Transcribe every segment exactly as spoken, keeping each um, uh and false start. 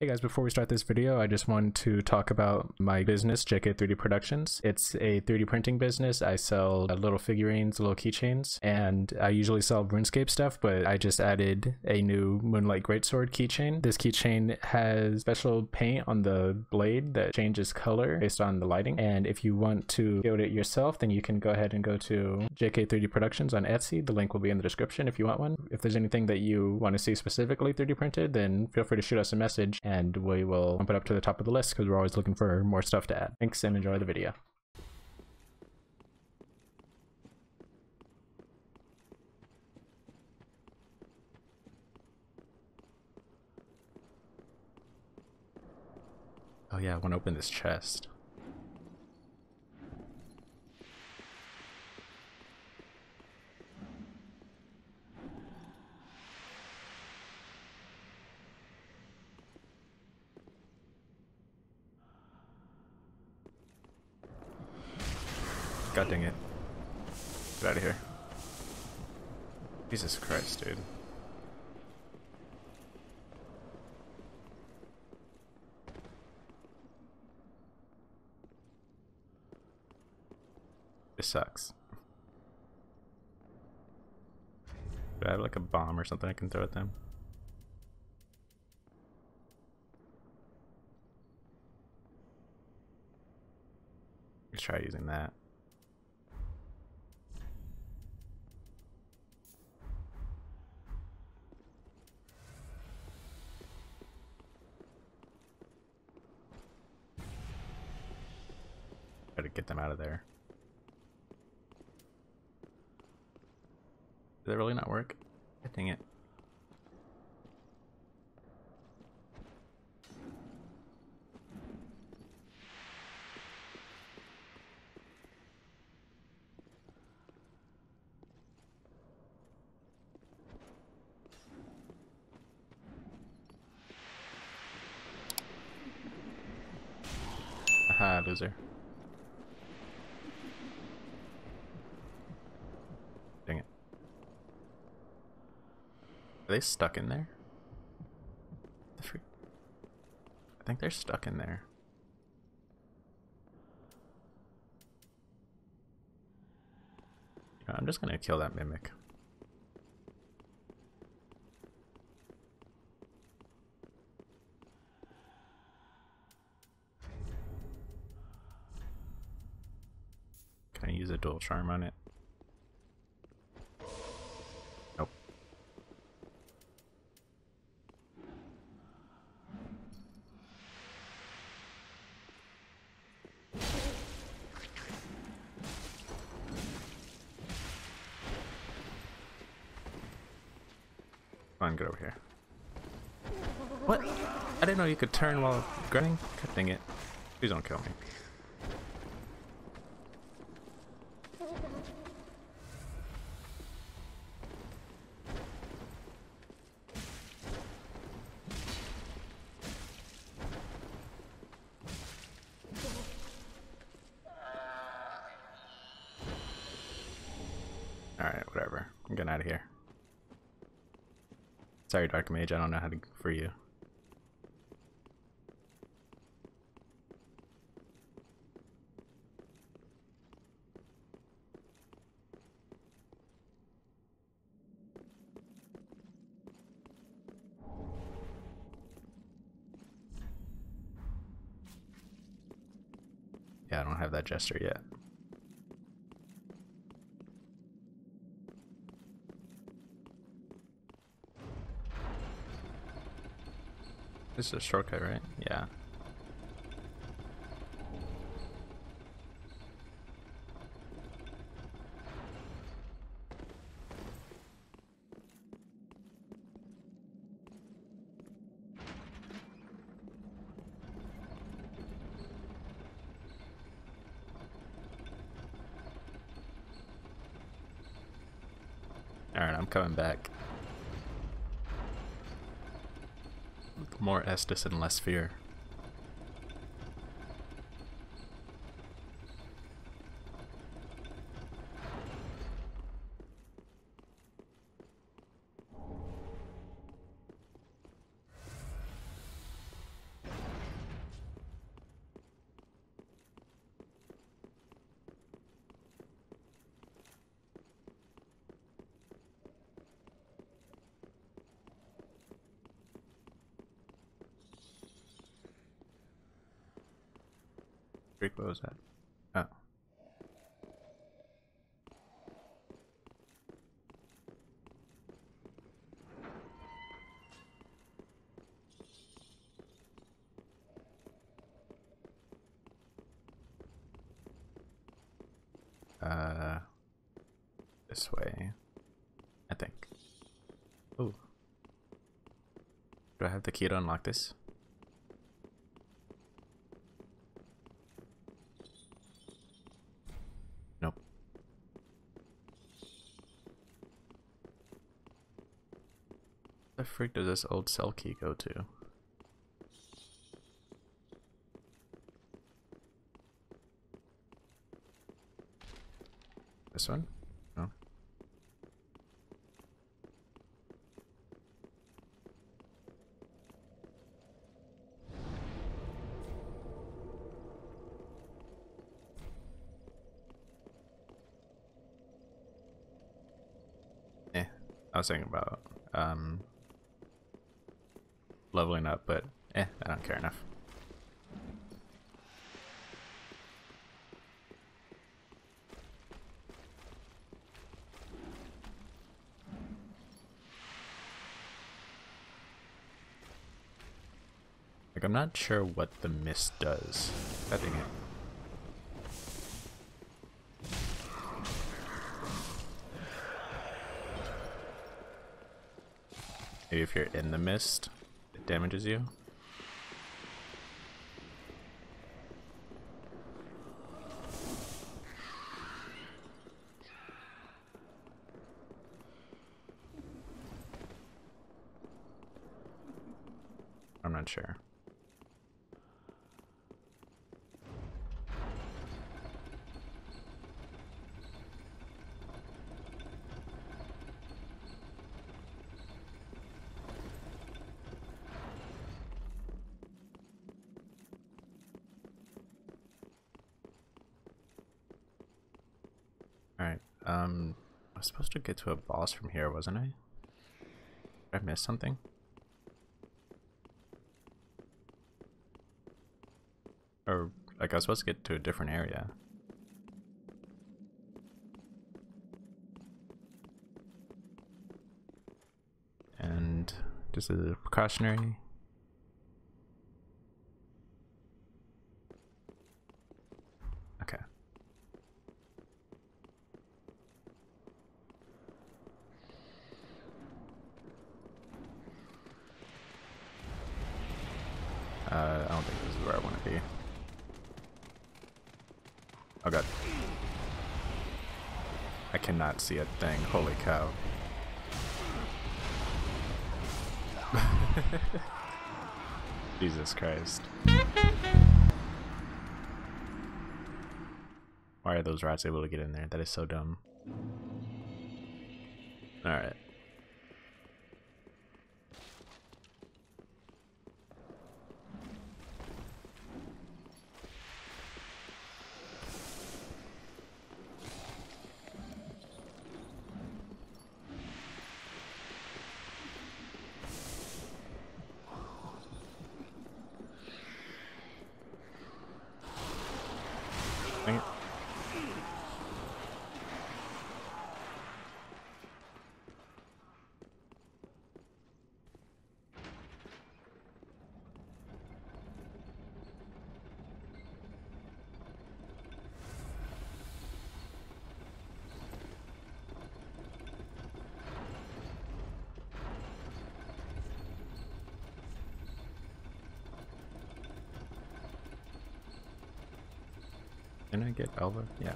Hey guys, before we start this video, I just wanted to talk about my business, J K three D Productions. It's a three D printing business. I sell little figurines, little keychains, and I usually sell RuneScape stuff, but I just added a new Moonlight Greatsword keychain. This keychain has special paint on the blade that changes color based on the lighting, and if you want to build it yourself, then you can go ahead and go to J K three D Productions on Etsy. The link will be in the description if you want one. If there's anything that you want to see specifically three D printed, then feel free to shoot us a message, and we will bump it up to the top of the list because we're always looking for more stuff to add. Thanks and enjoy the video. Oh yeah, I want to open this chest. God dang it. Get out of here. Jesus Christ, dude. This sucks. Do I have like a bomb or something I can throw at them? Let's try using that. Try to get them out of there. Did that really not work? Dang it. Aha, loser. Dang it. Are they stuck in there? The freak? I think they're stuck in there. I'm just gonna kill that mimic. Can I use a dual charm on it? Nope. Come on, get over here. What? I didn't know you could turn while grinding. God dang it. Please don't kill me. Alright, whatever. I'm getting out of here. Sorry, Dark Mage, I don't know how to free you. Yeah, I don't have that gesture yet. This is a shortcut, right? Yeah. Alright, I'm coming back. More Estus and less fear. Freak, what was that? Oh. Uh, this way, I think. Ooh. Do I have the key to unlock this? Nope. Where the frick does this old cell key go to? This one? No. Eh, I was thinking about um leveling up, but eh, I don't care enough. Like, I'm not sure what the mist does. I think it. Maybe if you're in the mist, it damages you. I'm not sure. Alright, um, I was supposed to get to a boss from here, wasn't I? Did I miss something? Or, like, I was supposed to get to a different area. And just a precautionary. Okay. Uh, I don't think this is where I want to be. Oh god. I cannot see a thing. Holy cow. Jesus Christ. Why are those rats able to get in there? That is so dumb. Alright. Dang it. Can I get Elva? Yeah.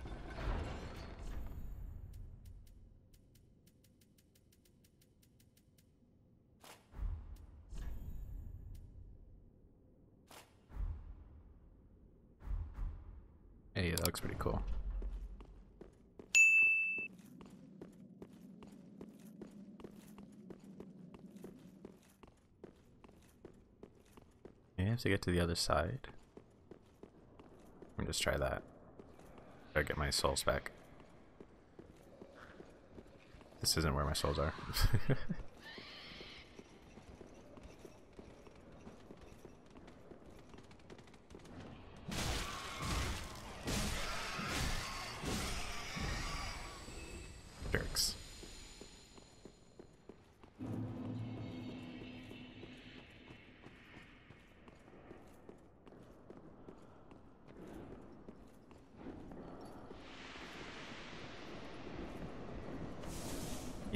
Hey, that looks pretty cool. You have to get to the other side. Let me just try that. Gotta get my souls back. This isn't where my souls are.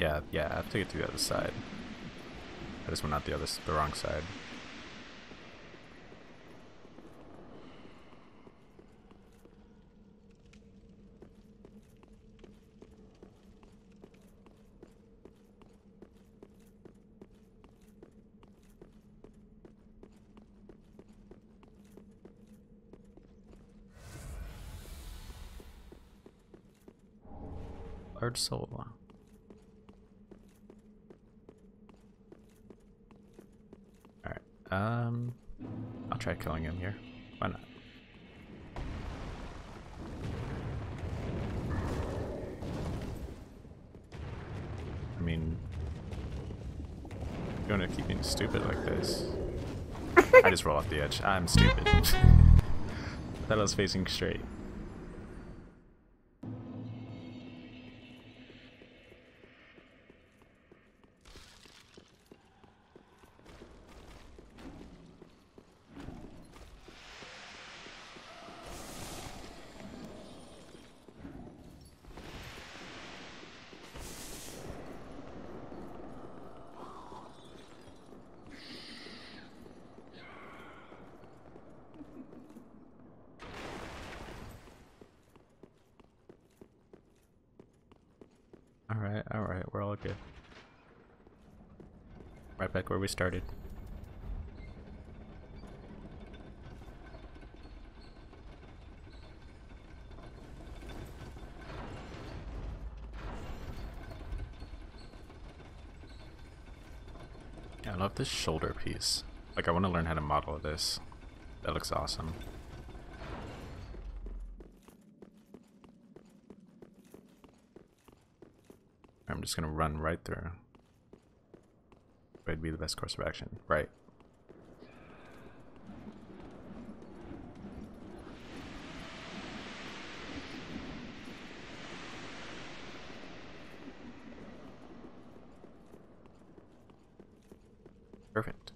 Yeah, yeah, I have to get to the other side. I just went out the other, the wrong side. Large soul. Alright, um, I'll try killing him here. Why not? I mean, you're gonna keep being stupid like this. I just roll off the edge. I'm stupid. I thought I was facing straight. Alright, alright, we're all good. Right back where we started. Yeah, I love this shoulder piece. Like, I want to learn how to model this. That looks awesome. I'm just gonna run right through. Would be the best course of action. Right. Perfect.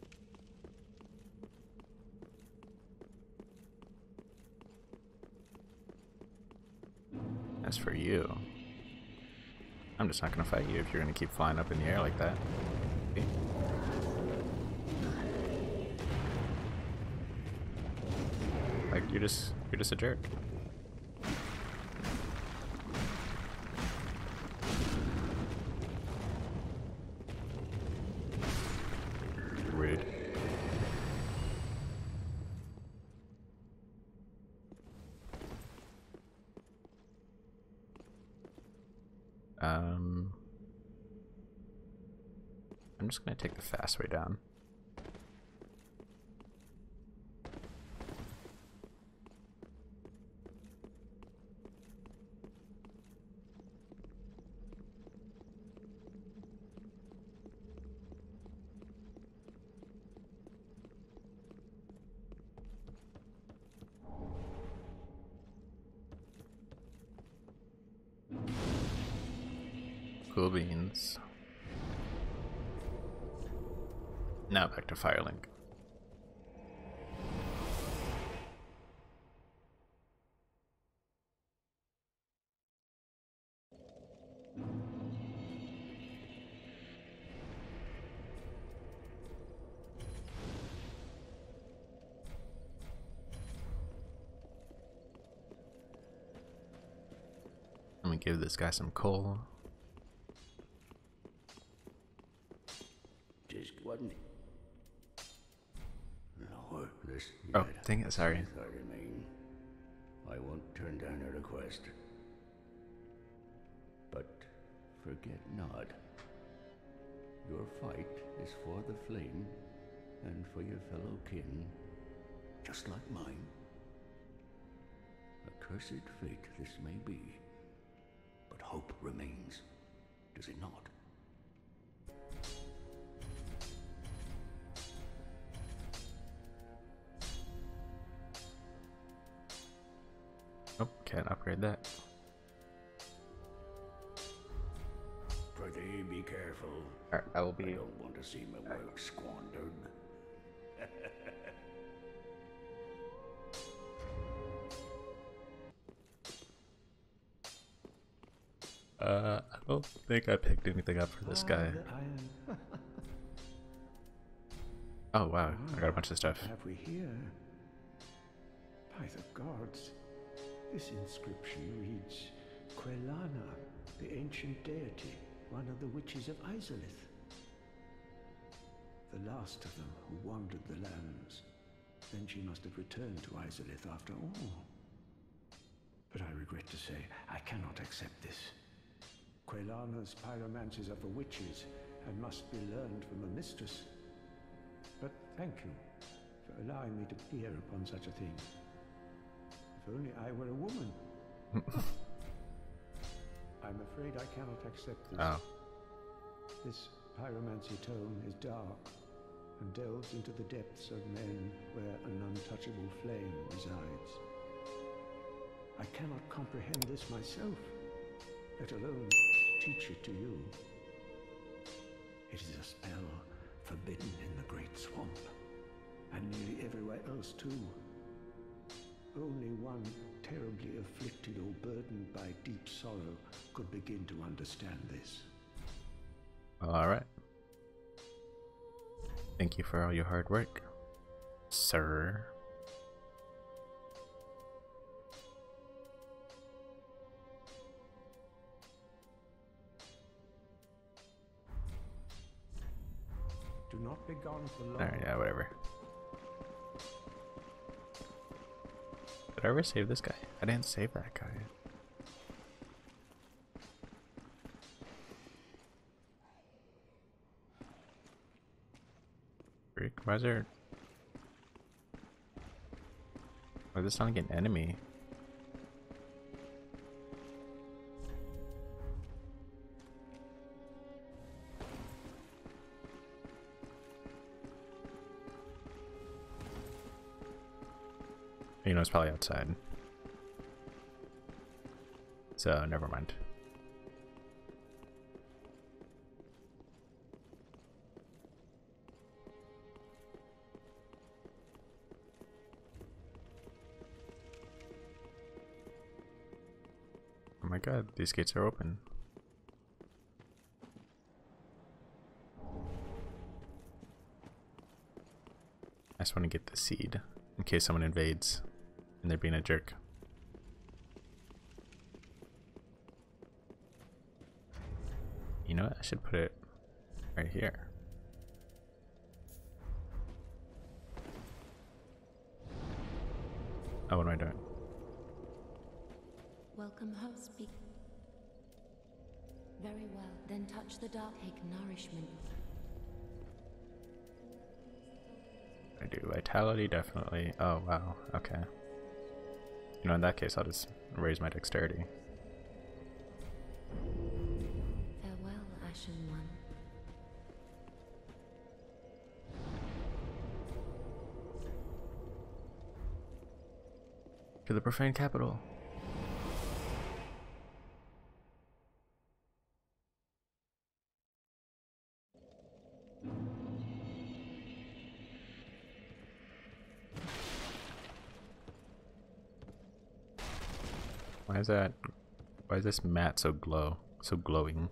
As for you, I'm just not gonna fight you if you're gonna keep flying up in the air like that. Okay. Like you're just you're just a jerk. Rude. Um, I'm just gonna take the fast way down. Cool beans. Now back to Firelink. Let me give this guy some coal. Just wasn't it? No, this. Oh, dang it, sorry. I mean, I won't turn down a request. But forget not, your fight is for the flame and for your fellow kin, just like mine. A cursed fate this may be, but hope remains, does it not? Oh, can't upgrade that. Prithee, be careful. Alright, I will be. I don't want to see my work squandered. Uh, don't think I picked anything up for this guy. Oh wow, I got a bunch of stuff. What have we here? By the gods, this inscription reads, Quelana, the ancient deity, one of the witches of Izalith. The last of them who wandered the lands. Then she must have returned to Izalith after all. But I regret to say, I cannot accept this. Quelana's pyromancies are for witches, and must be learned from a mistress. But thank you for allowing me to peer upon such a thing. If only I were a woman. I'm afraid I cannot accept this. Oh. This pyromancy tome is dark, and delves into the depths of men where an untouchable flame resides. I cannot comprehend this myself, let alone teach it to you. It is a spell forbidden in the Great Swamp, and nearly everywhere else too. Only one terribly afflicted or burdened by deep sorrow could begin to understand this. Alright. Thank you for all your hard work, sir. Do not be gone for long. Alright, yeah, whatever. Did I ever save this guy? I didn't save that guy. Freak, why is there... Why does this sound like an enemy? You know, it's probably outside. So, never mind. Oh my god, these gates are open. I just want to get the seed in case someone invades and they're being a jerk. You know what? I should put it right here. Oh, what am I doing? Welcome home, speak. Very well, then touch the dark, take nourishment. I do vitality, definitely. Oh, wow, okay. You know, in that case, I'll just raise my dexterity. Farewell, Ashen One. To the profane capital. Why is that? Why is this mat so glow, so glowing?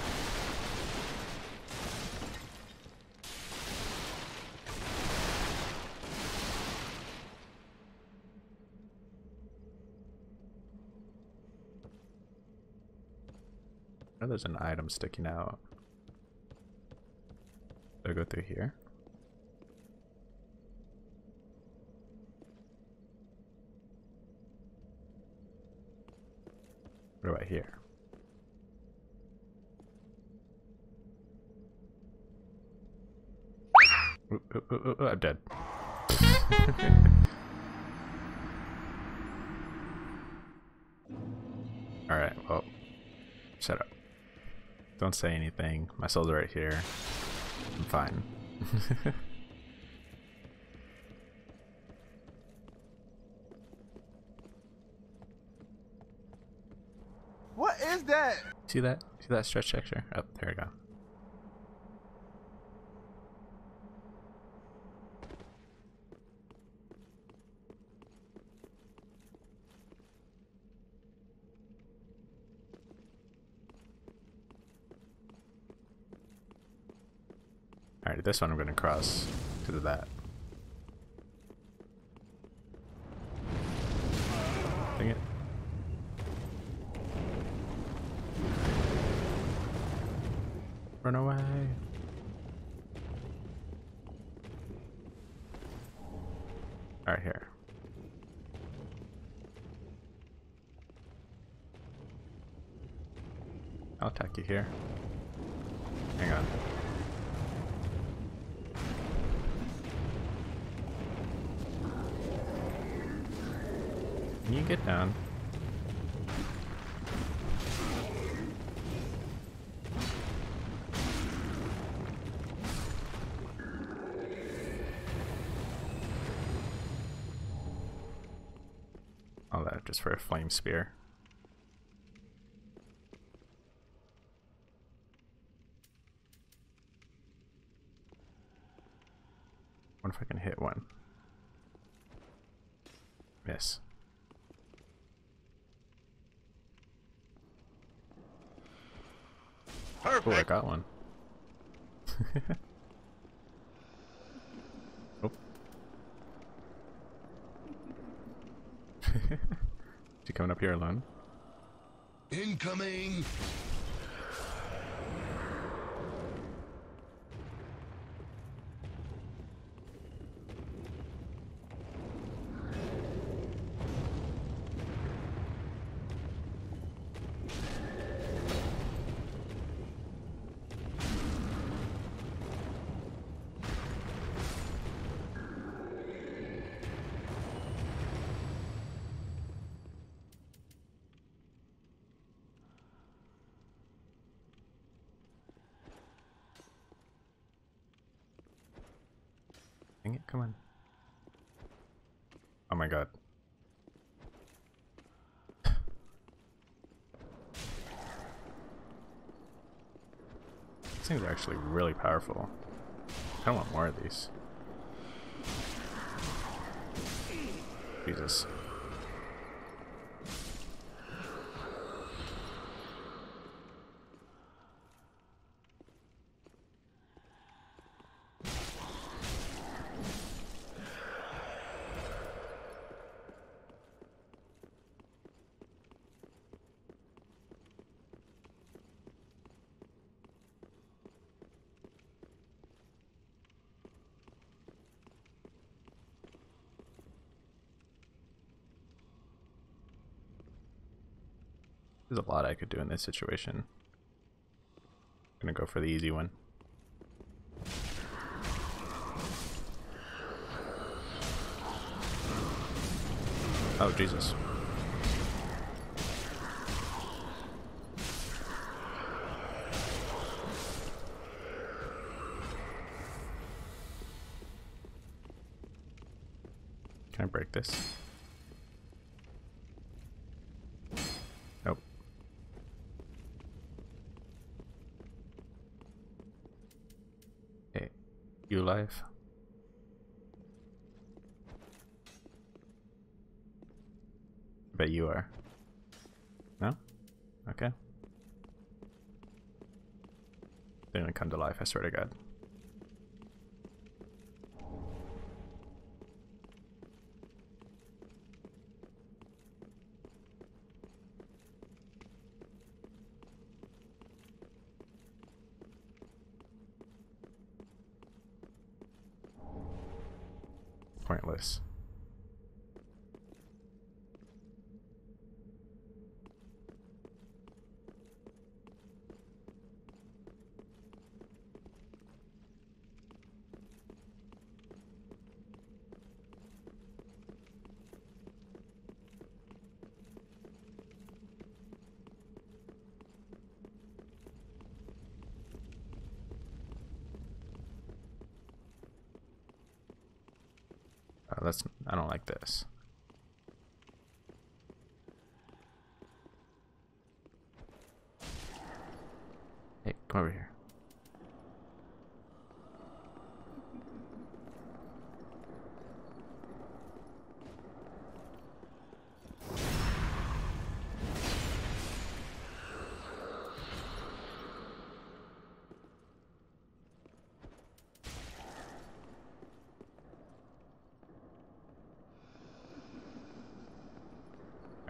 Oh, there's an item sticking out. Do I go through here? What about here? Ooh, ooh, ooh, ooh, I'm dead. Alright, well, shut up. Don't say anything. My soul's right here. I'm fine. What is that? See that? See that stretch texture? Oh, there we go. Alright, this one I'm gonna cross to that. Dang it. Run away. Alright, here. I'll attack you here. Hang on. Can you get down? All that just for a flame spear. What if I can hit one? Miss. Perfect. Oh, I got one. Oh. Is he coming up here alone? Incoming. Dang it, come on. Oh my god. These things are actually really powerful. I don't want more of these. Jesus. There's a lot I could do in this situation. I'm gonna go for the easy one. Oh, Jesus. Can I break this? Nope. Hey, you alive? Bet you are. No? Okay. They're gonna come to life, I swear to God. Pointless. Oh, that's, I don't like this. Hey, come over here.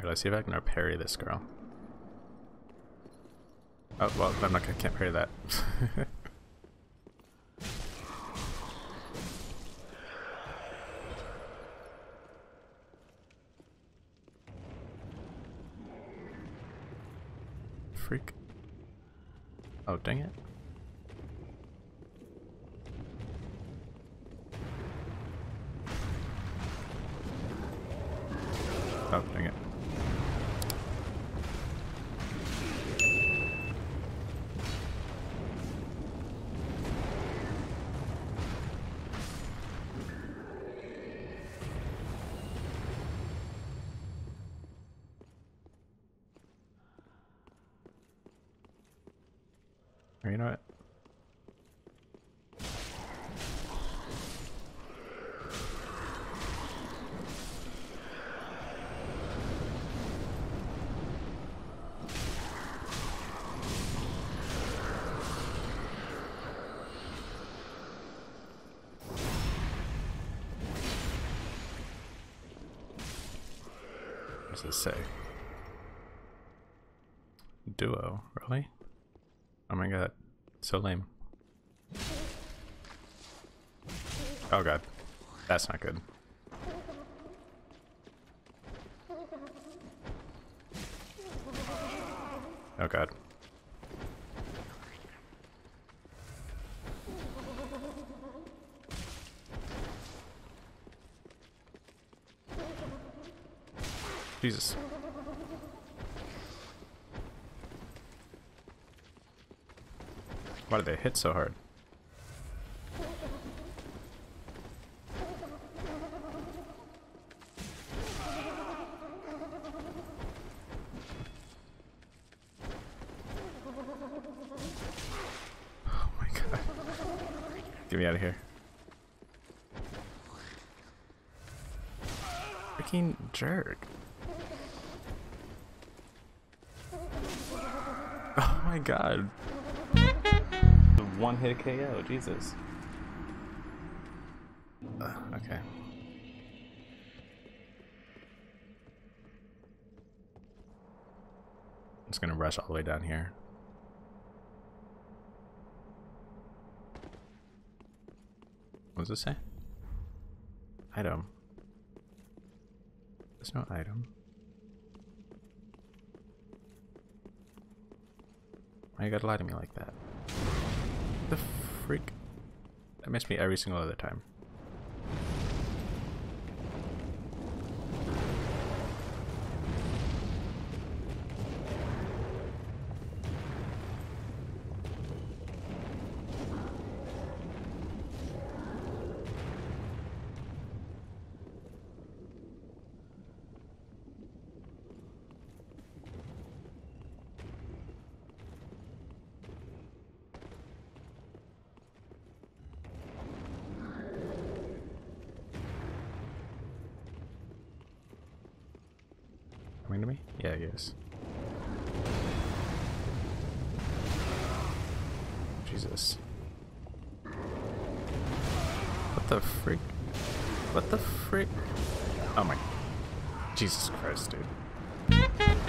Alright, let's see if I can parry this girl. Oh, well, I'm not gonna, can't parry that. Freak. Oh, dang it. Oh, dang it. Or you know what? What does it say? Duo, really? Oh my god, so lame. Oh god, that's not good. Oh god. Jesus. Why did they hit so hard? Oh my god. Get me out of here. Freaking jerk. Oh my god. One hit K O, Jesus. Uh, okay. I'm just gonna rush all the way down here. What does it say? Item. There's no item. Why you gotta lie to me like that? The freak? That missed me every single other time. Coming to me? Yeah, yes. Jesus. What the frick? What the frick? Oh my... Jesus Christ, dude.